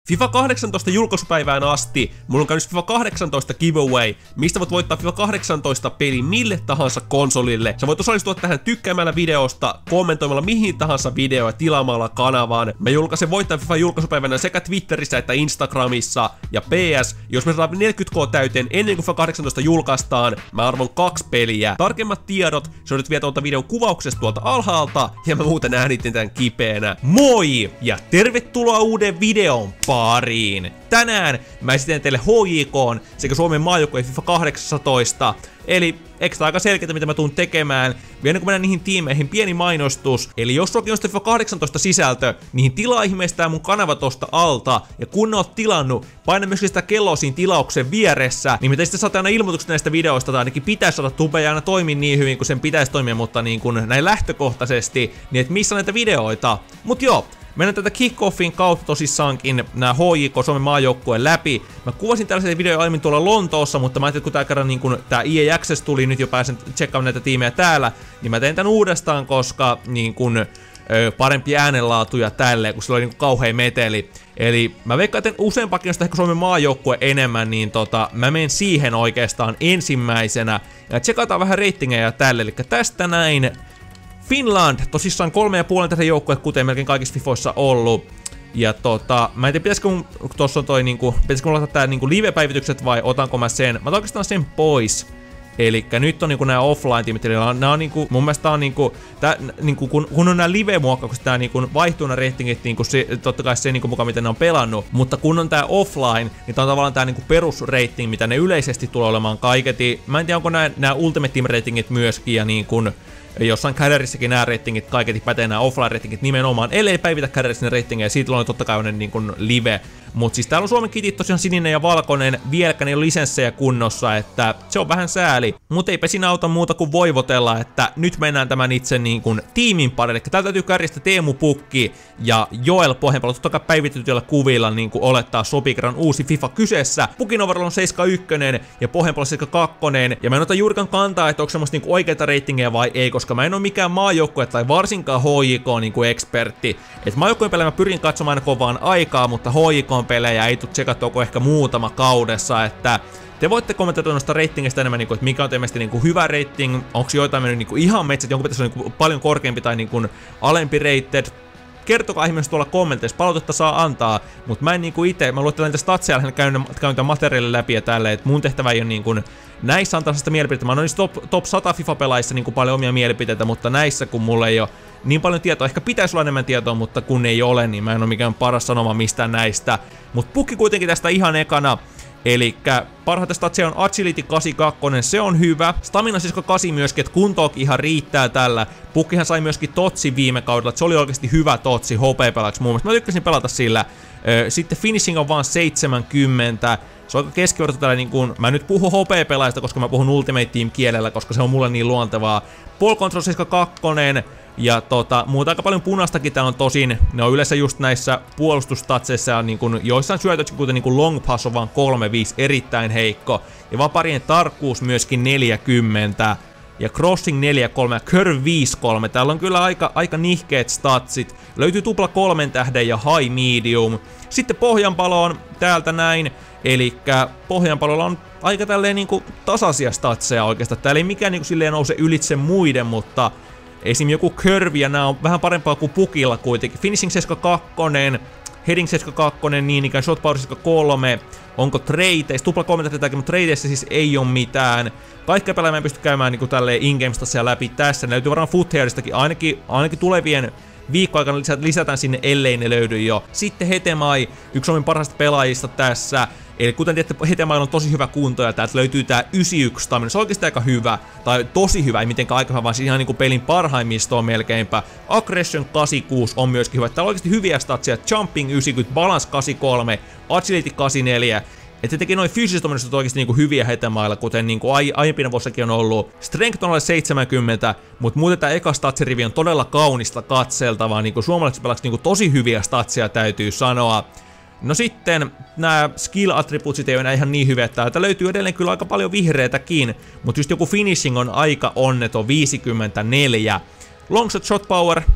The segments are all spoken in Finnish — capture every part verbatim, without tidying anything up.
FIFA kahdeksantoista julkaisupäivään asti mulla on käynyt FIFA kahdeksantoista giveaway, mistä voit voittaa FIFA kahdeksantoista peli mille tahansa konsolille. Sä voit osallistua tähän tykkäämällä videosta, kommentoimalla mihin tahansa videoa ja tilaamalla kanavaan. Mä julkaisen voittajan FIFA julkaisupäivänä sekä Twitterissä että Instagramissa. Ja P S, jos me saadaan neljäkymmentä k täyteen ennen kuin FIFA kahdeksantoista julkaistaan, mä arvon kaksi peliä. Tarkemmat tiedot sä voit vielä tuolta videon kuvauksesta tuolta alhaalta, ja mä muuten äänitin tän kipeänä. Moi! Ja tervetuloa uuden videon pariin. Tänään mä esitän teille H J K:n sekä Suomen maajoukkueen FIFA kahdeksantoista. Eli ekstra aika selkeää, mitä mä tuun tekemään. Vielä kun mennään niihin tiimeihin, pieni mainostus. Eli jos sulla on FIFA kahdeksantoista sisältö, niin tilaa ihmeestään mun kanava tosta alta. Ja kun oot tilannut, paina myöskin sitä kelloa siinä tilauksen vieressä. Niin mitä sitten saatte aina ilmoitukset näistä videoista, tai ainakin pitäisi saada, tube ei aina toimi niin hyvin kuin sen pitäisi toimia, mutta niin kuin näin lähtökohtaisesti, niin et missä näitä videoita. Mut joo. Mennään tätä kickoffin kautta tosissaankin nää H J K Suomen maajoukkueen läpi. Mä kuvasin tällaisia videoja aiemmin tuolla Lontoossa, mutta mä ajattelin, että kun tää kerran niin kun tää E A Access tuli, nyt jo pääsen tsekkaamaan näitä tiimejä täällä, niin mä tein tän uudestaan, koska niin kun ö, parempi äänenlaatuja tälle, kun sillä oli niin kauhea meteli. Eli mä veikkaan, että useampakin on sitä ehkä Suomen maajoukkue enemmän, niin tota, mä menen siihen oikeastaan ensimmäisenä. Ja tsekataan vähän reitingejä tälle, eli tästä näin. Finland, tosissaan kolme ja puolen tätä joukkueet, kuten melkein kaikissa fifoissa ollut. Ja tota, mä en tiedä, pitäisikö mun, tossa on toi niinku, pitäisikö mun laittaa tää niinku live-päivitykset vai otanko mä sen? Mä otan oikeastaan sen pois. Elikkä nyt on niinku nää offline-tiimit, eli nää on niinku, mun mielestä on niinku, tää, niinku kun, kun on nää live-muokkaukset, tää niinku vaihtuu nää ratingit niinku se, totta kai se niinku mukaan, miten ne on pelannut. Mutta kun on tää offline, niin tää on tavallaan tää niinku perusrating, mitä ne yleisesti tulee olemaan kaiketi. Mä en tiedä, onko nää, nää Ultimate Team-ratingit myöskin, ja niin kun jossain käderissäkin nämä ratingit kaiketi pätee nämä offline-ratingit nimenomaan, ellei päivitä käderissä ne ratingeja, siitä on totta kai niin kuin live. Mut siis täällä on Suomen kitit tosiaan sininen ja valkoinen, vieläkään ei ole lisenssejä kunnossa, että se on vähän sääli. Mut eipä siinä auta muuta kuin voivotella, että nyt mennään tämän itse niin kuin tiimin parille. Eli täällä täytyy kärjistä Teemu Pukki ja Joel Pohjanpalo, totta kai päivitetyillä kuvilla niin kuin olettaa sopii, kerran uusi FIFA kyseessä. Pukin overall on seitsemänkymmentäyksi ja Pohjanpalo seitsemänkymmentäkaksi, ja mä en ota juurikaan kantaa, että onko semmoista niin oikeita ratingeja vai ei, koska mä en oo mikään maajoukkue tai varsinkaan H J K niin kuin ekspertti. Et maajoukkueen pelejä mä pyrin katsomaan aina kovaan aikaa, mutta H J K pelejä ei tule tsekattua ehkä muutama kaudessa, että te voitte kommentoida noista ratingista enemmän, niin kuin, että mikä on teidän niin kuin hyvä rating, onko joitain mennyt niin kuin ihan metsät, jonkun pitäisi olla niin kuin paljon korkeampi tai niin kuin alempi rated. Kertokaa ihmeessä tuolla kommenteissa, palautetta saa antaa, mutta mä en niinku ite, mä luettelen niitä statseja, käyn käyn tämän materiaalin läpi ja tälleen, että mun tehtävä ei ole niinku näissä antaa sitä mielipiteitä. Mä oon niissä top, top sata FIFA-pelaissa niinku paljon omia mielipiteitä, mutta näissä kun mulla ei ole niin paljon tietoa, ehkä pitäisi olla enemmän tietoa, mutta kun ei ole, niin mä en ole mikään paras sanoma mistään näistä. Mut Pukki kuitenkin tästä ihan ekana. Elikkä parhaita statsia on Agility kahdeksankymmentäkaksi, se on hyvä. Stamina seitsemänkymmentäkahdeksan myöskin, että kuntoakin ihan riittää tällä. Pukkihan sai myöskin totsi viime kaudella, että se oli oikeasti hyvä totsi H P-pelaksi muun muassa. Mä tykkäsin pelata sillä. Sitten finishing on vaan seitsemänkymmentä. Se on aika keskiverto tällä niin kuin, mä nyt puhun H P-pelaajista, koska mä puhun Ultimate Team kielellä, koska se on mulle niin luontevaa. Ball control seitsemänkymmentäkaksi. Ja tota, muuta aika paljon punastakin täällä on tosin, ne on yleensä just näissä puolustustatseissa, niin kun joissain syötöissä, kuten niin kun long pass on vaan kolme viisi, erittäin heikko. Ja vaparien tarkkuus myöskin neljäkymmentä. Ja crossing neljä kolme ja curve viisi kolme. Täällä on kyllä aika, aika nihkeet statsit. Löytyy tupla kolmen tähden ja high medium. Sitten Pohjanpalo on täältä näin. Elikkä Pohjanpalolla on aika tälleen niinku tasaisia statseja oikeastaan. Täällä ei mikään niinku silleen nouse ylitse muiden, mutta esim. Joku curve ja nää on vähän parempaa kuin Pukilla kuitenkin. Finishing seitsemänkymmentäkaksi, heading seitsemänkymmentäkaksi, niin ikään shot power seitsemänkymmentäkolme. Onko tradeissa? Tupla kolme tähtäkin, mutta tradeissa siis ei oo mitään. Kaikkea pelejä mä en pysty käymään niinku tälleen in-game-statsia läpi tässä. Ne löytyy varmaan Footheristakin, ainakin, ainakin tulevien viikkoaikana lisätään sinne, ellei ne löydy jo. Sitten Hetemai, yksi Suomen parhaista pelaajista tässä. Eli kuten tiedätte, Hetemailla on tosi hyvä kunto ja täältä löytyy tää yhdeksänkymmentäyksi stamina. Se on oikeasti aika hyvä, tai tosi hyvä, ei mitenkään aika hyvä, vaan siis ihan niinku pelin parhaimmistoon melkeinpä. Aggression kahdeksankymmentäkuusi on myöskin hyvä. Täällä on oikeasti hyviä statsia. Jumping yhdeksänkymmentä, Balance kahdeksankymmentäkolme, Agility kahdeksankymmentäneljä. Että teki noin fyysiset ominaisuudet oikeasti niinku hyviä Hetemailla, kuten niinku ai aiempina vuossakin on ollut. Strength on alle seitsemänkymmentä, mutta muuten tää eka statsirivi on todella kaunista katseltavaa. Niinku suomalaiset pelaksi niinku tosi hyviä statsia täytyy sanoa. No sitten nämä skill-attribuutsit ei ole enää ihan niin hyviä, että täältä löytyy edelleen kyllä aika paljon vihreitäkin, mutta just joku finishing on aika onneton, viisikymmentäneljä. Longshot shot power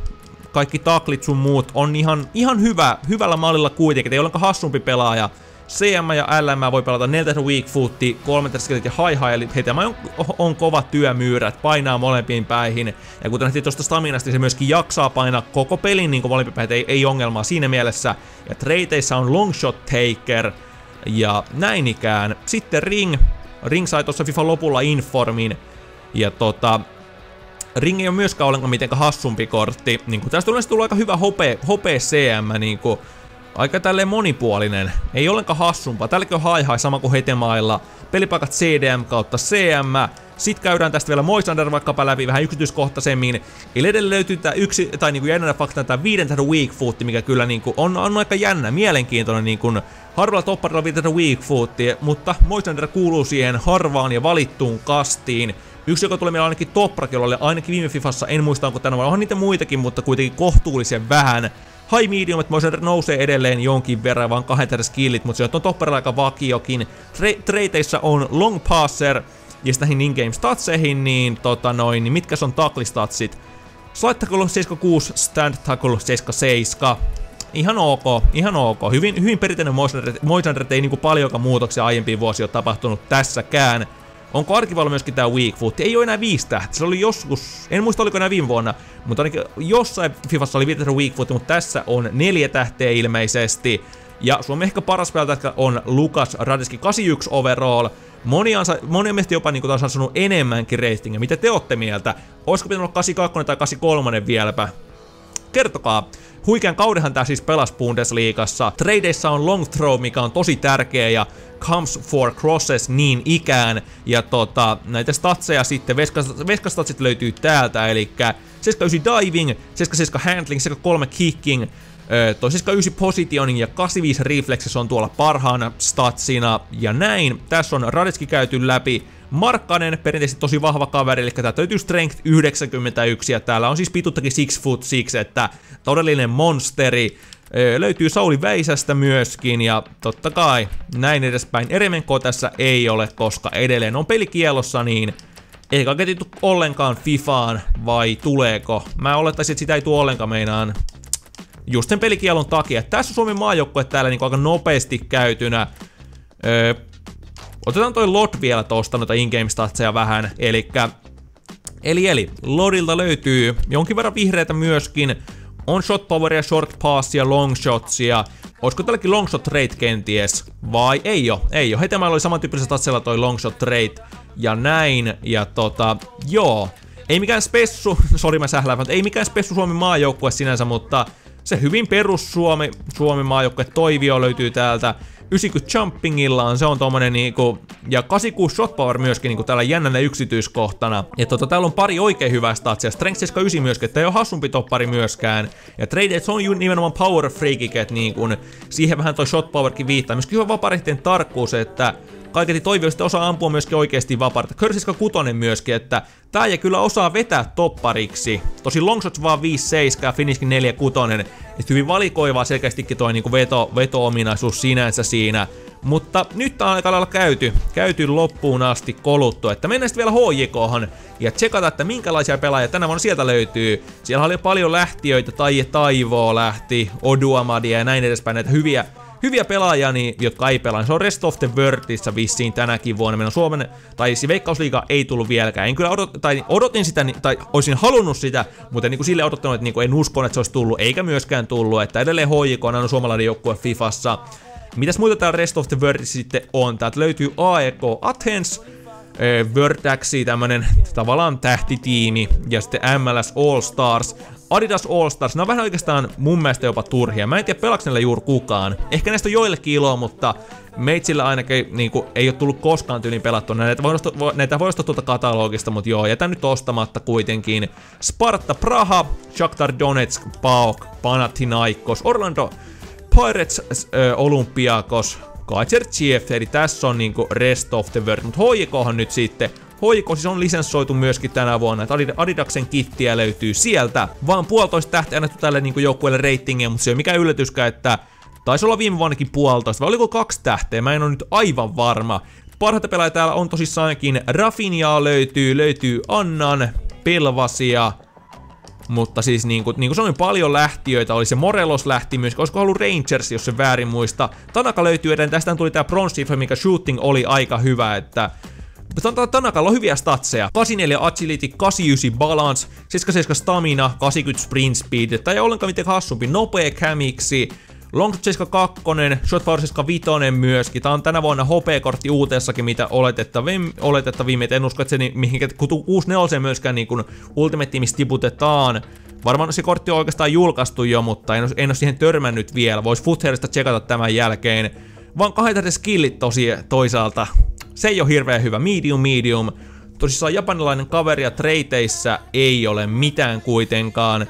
kaikki taklit sun muut on ihan, ihan hyvä, hyvällä mallilla kuitenkin, ei ollenkaan hassumpi pelaaja. C M ja L M voi pelata neljä weak footia, kolme skillit ja high high, eli heitä on, on kova työmyyrät, painaa molempiin päihin. Ja kuten nähtiin tuosta staminasta, niin se myöskin jaksaa painaa koko pelin niin molempiin päihin, ei, ei ongelmaa siinä mielessä. Ja tradeissa on longshot taker ja näin ikään. Sitten Ring. Ring sai tuossa FIFA lopulla informin. Ja tota... Ring ei ole myöskään ollenkaan mitenkään hassumpi kortti. Niin tästä tulee, tulee aika hyvä hope, hope C M, niin kuin, aika tälleen monipuolinen. Ei ollenkaan hassumpaa. Tälläkin on high high sama kuin Hetemailla. Pelipaikat C D M kautta C M. Sitten käydään tästä vielä Moisander vaikkapa läpi vähän yksityiskohtaisemmin. Eli edelleen löytyy tää yksi, tai niinku jännänä faktana tää viiden tähden weak foot, mikä kyllä niinku on, on aika jännä, mielenkiintoinen niinku harvalla topparilla viiden tähden weak foot, mutta Moisander kuuluu siihen harvaan ja valittuun kastiin. Yksi, joka tulee meillä ainakin Toprakilla, oli ainakin viime Fifassa, en muista onko tänä vuonna, onhan niitä muitakin, mutta kuitenkin kohtuullisen vähän. High medium, että Moisander nousee edelleen jonkin verran, vaan kahden tähden skillit, mutta se on Topparilla aika vakiokin. Tra- Traiteissa on long passer, ja sitten näihin in-game statseihin, niin tota noin, niin mitkä on tackle-statsit? Slide tackle seitsemänkymmentäkuusi, stand tackle seitsemänkymmentäseitsemän. Ihan ok, ihan ok. Hyvin, hyvin perinteinen Moisander, Moisander ei niinku paljonkaan muutoksia aiempiin vuosiin ole tapahtunut tässäkään. Onko Arkivalla myöskin tää weak foot? Ei oo enää viisi tähteä. Se oli joskus, en muista oliko enää viime vuonna, mutta ainakin jossain Fifassa oli viisi tähteä weak foot, mutta tässä on neljä tähteä ilmeisesti. Ja Suomen ehkä paras pelaaja on Lukas Radeski kahdeksankymmentäyksi overall. Moni on, moni on mielestäni jopa niin taas sanonut enemmänkin ratingia. Mitä te ootte mieltä? Olisiko pitänyt olla kahdeksankymmentäkaksi tai kahdeksankymmentäkolme vieläpä? Kertokaa. Huikean kaudenhan tää siis pelasi Bundesliigassa. Tradeissa on long throw, mikä on tosi tärkeä, ja comes for crosses niin ikään. Ja tota, näitä statseja sitten, veskastatsit löytyy täältä, eli seitsemänkymmentäyhdeksän diving, seitsemänkymmentäseitsemän handling, seitsemänkymmentäkolme kicking, toi seitsemänkymmentäyhdeksän positioning ja kahdeksankymmentäviisi reflexes on tuolla parhaana statsina, ja näin. Tässä on Radeski käyty läpi. Markkanen, perinteisesti tosi vahva kaveri, eli täältä löytyy Strength yhdeksänkymmentäyksi, ja täällä on siis pituuttakin six foot six, että todellinen monsteri. Öö, löytyy Sauli Väisästä myöskin, ja totta kai näin edespäin. Eremenko tässä ei ole, koska edelleen on pelikielossa, niin eikä ketittu ollenkaan Fifaan, vai tuleeko? Mä olettaisin, että sitä ei tule ollenkaan meinaan. Just sen pelikielon takia. Tässä on Suomen maajoukkue täällä niin aika nopeasti käytynä. Öö, otetaan toi Lord vielä tosta noita in-game statseja vähän. Elikkä, eli eli Lordilta löytyy jonkin verran vihreitä myöskin. On shot poweria, short passia, long shotsia. Olisiko tälläkin long shot rate kenties? Vai ei oo, ei oo. Hetemailla oli samantyyppisellä statsella toi long shot rate. Ja näin. Ja tota, joo. Ei mikään spessu, sori mä sählään, ei mikään spessu Suomen maajoukkue sinänsä, mutta se hyvin perus Suomi, Suomen maajoukkue Toivio löytyy täältä. yhdeksänkymmentä jumpingillaan, se on tommonen niinku, ja kahdeksankymmentäkuusi shot power myöskin niinku täällä jännänä yksityiskohtana. Ja tota, täällä on pari oikein hyvää statsia, Strength seitsemänkymmentäyhdeksän myöskin, että ei oo hassumpi toppari myöskään. Ja Traded on nimenomaan power freakik, et niinku, siihen vähän toi shot powerkin viittaa. Myöskin hyvä vaparihteen tarkkuus, että kaiketi Toivio sitten osaa ampua myöskin oikeesti vaparta. Körsiska kutonen myöskin, että tää ei kyllä osaa vetää toppariksi. Tosi longshots vaan viisi seitsemän, finishkin neljä kuusi. Et hyvin valikoivaa selkeästikin toi niinku veto, veto-ominaisuus sinänsä siinä. Mutta nyt tää on aika lailla käyty, käyty loppuun asti koluttu. Että mennään sitten vielä H J K:han ja tsekata, että minkälaisia pelaajia tänä vuonna sieltä löytyy. Siellä oli paljon lähtiöitä, Taije Taivoo lähti, Oduamadia ja näin edespäin, näitä hyviä Hyviä pelaajia, niin, jotka ei pelaa. Se on Rest of the Worldissa vissiin tänäkin vuonna. Meillä on Suomen, tai siis Veikkausliiga ei tullut vieläkään. En kyllä odot, tai odotin sitä, tai olisin halunnut sitä, mutta niin kuin sille odottanut, että niin kuin en usko, että se olisi tullut, eikä myöskään tullut. Että edelleen H J K on aina suomalainen joukkue Fifassa. Mitäs muita täällä Rest of the Worldissa sitten on? Täältä löytyy A E K Athens, Vertaxi, tämmönen tavallaan tähtitiimi, ja sitten M L S All Stars, Adidas All Stars, ne on vähän oikeastaan mun mielestä jopa turhia. Mä en tiedä pelaaks näillä juuri kukaan. Ehkä näistä on joillekin iloa, mutta meitsillä ainakin niinku, ei oo tullut koskaan tyyliin pelattua. Näitä voi ostaa, näitä voi ostaa tuolta katalogista, mutta joo, jätän nyt ostamatta kuitenkin. Sparta Praha, Shakhtar Donetsk, PAOK, Panathinaikos, Orlando Pirates, äh, Olympiakos, Kaiserchiefs, eli tässä on niinku Rest of the World, mutta H J K:han nyt sitten. H J K siis on lisenssoitu myöskin tänä vuonna, että Adidaksen kittiä löytyy sieltä. Vaan puolitoista tähteä annettu tälle niinku joukkueelle ratingia, mutta se ei ole mikään yllätyskään, että taisi olla viime vuonnakin puolitoista, vai oliko kaksi tähteä, mä en ole nyt aivan varma. Parhaita pelaajia täällä on tosissaankin Rafinhaa löytyy, löytyy Annan, Pelvasia, Mutta siis niinku, niinku sanoin, paljon lähtiöitä oli. Se Morelos lähti myös, olisiko ollut Rangers, jos se väärin muista. Tanaka löytyy edelleen, tästä tuli tää bronze, mikä shooting oli aika hyvä, että Tanakalla on hyviä statseja. kahdeksankymmentäneljä agility, kahdeksankymmentäyhdeksän balance, seitsemänkymmentäseitsemän stamina, kahdeksankymmentä sprint speed. Tää ei ollenkaan mitenkään hassumpi. Nopea kämiksi. Long seitsemänkymmentäkaksi, shot power seitsemänkymmentäviisi myöskin. Tää on tänä vuonna H P-kortti uuteessakin, mitä oletettavim, oletettavimmin. Et en usko, että se mihinkä kuusi neljä myöskään niin kuin Ultimate Teamissa tiputetaan. Varmaan se kortti on oikeastaan julkaistu jo, mutta en, en ole siihen törmännyt vielä. Vois Foothairista tsekata tämän jälkeen. Vaan kahdet skillit tosi toisaalta. Se ei ole hirveän hyvä. Medium, medium. Tosissaan japanilainen kaveri ja treiteissä ei ole mitään kuitenkaan.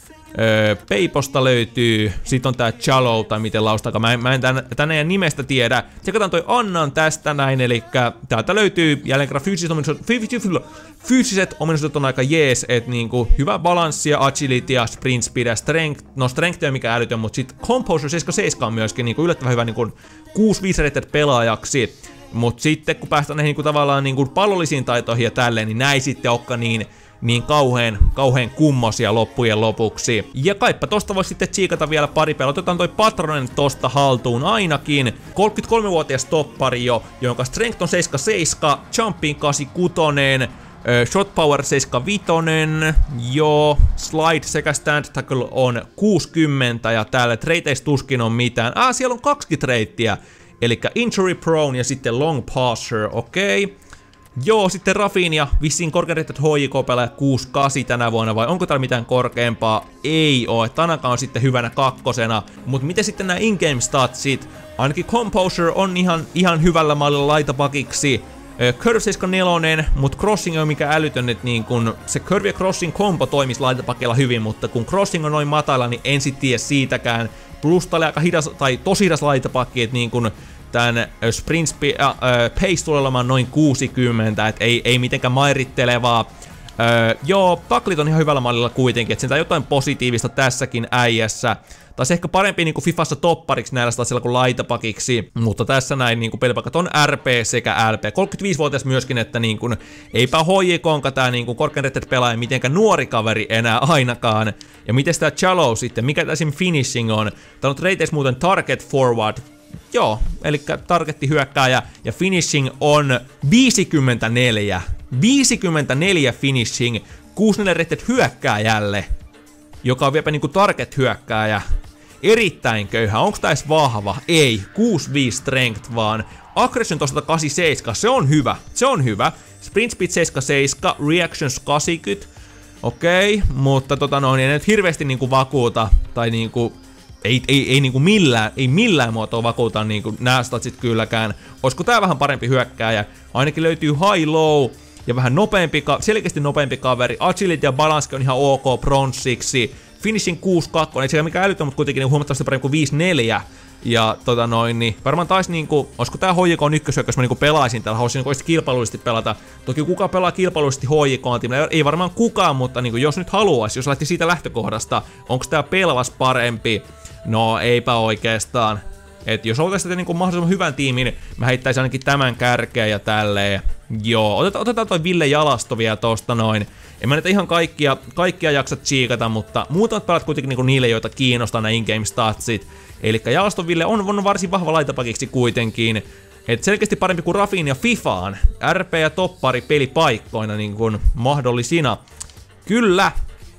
Öö, Peiposta löytyy. Sitten on tää Chalo, tai miten laustakaan. Mä en, mä en tän, tänne nimestä tiedä. Tsekataan toi Annan tästä näin, eli täältä löytyy jälleen kerran fyysiset ominaisuudet. Fyysiset ominaisuudet on aika jees, että niinku hyvä balanssia, agility ja sprint speed ja strength. No strength ei ole mikään älytön, mutta sit composure seitsemänkymmentäseitsemän on myöskin niinku yllättävän hyvä niinku kuusi viisi rated pelaajaksi. Mut sitten kun päästään näihin niinku tavallaan niinku pallollisiin taitoihin ja tälleen, niin näin sitten onkaan niin niin kauheen, kauheen kummosia loppujen lopuksi. Ja kaipa tosta voisi sitten tsiikata vielä pari pelaa. Otetaan toi Patronen tosta haltuun ainakin. kolmekymmentäkolmevuotias toppari jo, jonka strength on seitsemänkymmentäseitsemän, jumping kahdeksankymmentäkuusi, shot power seitsemänkymmentäviisi, joo, slide sekä stand tackle on kuusikymmentä ja täällä traiteissa tuskin on mitään. Ah, siellä on kaksi treittiä. Elikkä injury prone ja sitten long passer, okei. Okay. Joo, sitten Rafinha, vissiin korkean rated H J K-pelaaja kuusi kahdeksan tänä vuonna, vai onko täällä mitään korkeampaa? Ei oo, Tanaka on sitten hyvänä kakkosena. Mut miten sitten nämä in-game statsit? Ainakin Composure on ihan, ihan hyvällä mallilla laitapakiksi. Curve seitsemänkymmentäneljä, mut crossing on mikä älytön, että niin kun se curve ja crossing kombo toimisi laitapakilla hyvin, mutta kun crossing on noin matala, niin en sit tiedä siitäkään. Plus tää oli aika hidas, tai tosi hidas laitapakki, että niin kun tän sprint speed, äh, äh, pace tulee olemaan noin kuusikymmentä, et ei, ei mitenkään mairittelevaa. Äh, joo, taklit on ihan hyvällä mallilla kuitenkin, että sentään jotain positiivista tässäkin äijässä. Tai ehkä parempi niinku Fifassa toppariksi näillä statsilla kuin laitapakiksi, mutta tässä näin niinku pelipaikat on R P sekä L P. kolmekymmentäviisivuotias myöskin, että niinku, eipä H J K:nka tää niinku korkean rated pelaaja mitenkään nuori kaveri enää ainakaan. Ja miten tää Chalo sitten, mikä tää finishing on? Tää on rateissa muuten target forward. Joo, eli targetti hyökkääjä ja finishing on viisikymmentäneljä. viisikymmentäneljä finishing, kuusikymmentäneljä rated hyökkääjälle, joka on vielä niinku target hyökkääjä. Erittäin köyhä. Onko tää edes vahva? Ei. kuusi viisi strength vaan. Aggression tosta kahdeksankymmentäseitsemän. Se on hyvä. Se on hyvä. Sprint speed seitsemänkymmentäseitsemän. Reactions kahdeksankymmentä. Okei, okay, mutta tota noin, ei nyt hirveästi niinku vakuuta. Tai niinku Ei, ei, ei niinku millään, ei millään muotoa vakuuta niinku nää statsit kylläkään. Olisiko tää vähän parempi hyökkääjä? Ainakin löytyy high low ja vähän nopeampi, selkeästi nopeampi kaveri. Agility ja balance on ihan ok bronssiksi. Finishing kuusi kaksi, ei se mikään älytön, mutta kuitenkin huomattavasti parempi kuin viisi neljä. Ja tota noin, niin varmaan taisi niinku, olisiko tää H J K ykkösyökkö, jos mä niinku pelaisin täällä, haluaisin niinku kilpailullisesti pelata. Toki kuka pelaa kilpailullisesti H J K-tiimillä? Ei varmaan kukaan, mutta niinku jos nyt haluaisi, jos lähti siitä lähtökohdasta, onko tää Pelvas parempi? No eipä oikeastaan. Et jos oltaisiin niinku mahdollisimman hyvän tiimin, mä heittäisin ainakin tämän kärkeä ja tälleen. Joo, otetaan, otetaan toi Ville Jalasto vielä tosta noin. En mä nyt ihan kaikkia, kaikkia jaksa tsiikata, mutta muutamat pelat kuitenkin niinku niille, joita kiinnostaa nämä in-game statsit. Elikkä Jalaston Ville on, on varsin vahva laitapakiksi kuitenkin. Et selkeästi parempi kuin Rafin ja Fifaan. R P ja toppari pelipaikkoina niin kuin mahdollisina. Kyllä.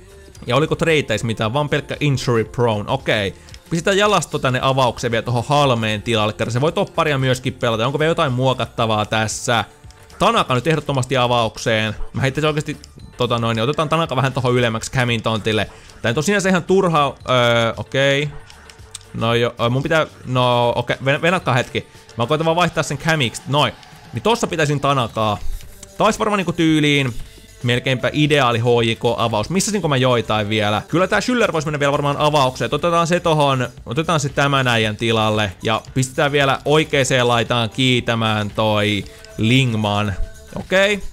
Ja oliko treiteis mitään, vaan pelkkä injury prone, okei. Okay. Pistetään Jalasto tänne avaukseen vielä tohon Halmeen tilalle, kerran se voi topparia myöskin pelata. Onko vielä jotain muokattavaa tässä? Tanaka nyt ehdottomasti avaukseen. Mä heittäisin oikeesti, tota noin, niin otetaan Tanaka vähän tohon ylemmäksi Camin tontille. Tää on sinänsä ihan turha, öö, okei. Okay. No jo, mun pitää, no okei, okay. venatkaa hetki. Mä koitan vaan vaihtaa sen Camiksi, noin. Niin tossa pitäisin Tanakaa. Tais varmaan niinku tyyliin melkeinpä ideaali H J K-avaus. Missasinko mä joitain vielä? Kyllä tää Schüller voisi mennä vielä varmaan avaukseen. Otetaan se tohon, otetaan se tämän äijän tilalle. Ja pistetään vielä oikeeseen laitaan kiitämään toi Lingman. Okei. Okay.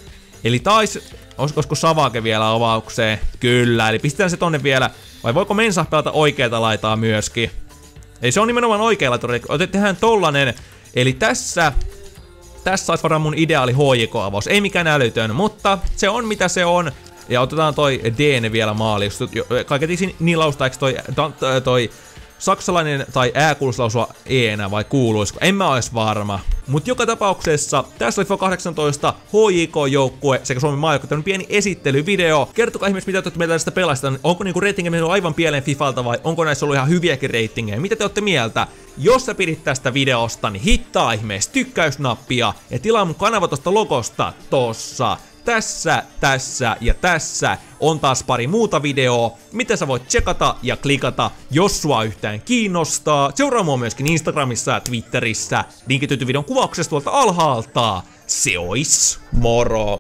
Eli tais, olisiko Savake vielä avaukseen? Kyllä, eli pistetään se tonne vielä. Vai voiko Mensa pelata oikeeta laitaa myöskin? Ei, se on nimenomaan oikea laita. Otetaan tollanen. Eli tässä Tässä olisi varmaan mun ideaali H J K-avaus. Ei mikään älytön, mutta se on mitä se on. Ja otetaan toi D N vielä maali. Kaiketi nilausta, eikö toi, toi saksalainen tai ää kuuluisi lausua E enää vai kuuluisiko? En mä ois varma. Mut joka tapauksessa tässä oli FIFA kahdeksantoista H J K-joukkue sekä Suomen maajoukkue, tämmönen pieni esittelyvideo. Kertokaa ihmeessä, mitä te olette mieltä tästä pelasta. Onko niinku ratingejä mennyt aivan pieleen Fifalta vai onko näissä ollut ihan hyviäkin ratingejä? Mitä te olette mieltä? Jos sä pidit tästä videosta, niin hittaa ihmeessä tykkäysnappia ja tilaa mun kanava tosta logosta tossa. Tässä, tässä ja tässä on taas pari muuta videoa, mitä sä voit tsekata ja klikata, jos sua yhtään kiinnostaa. Seuraa mua myöskin Instagramissa ja Twitterissä. Linkit löytyy videon kuvauksesta tuolta alhaalta. Se ois moro!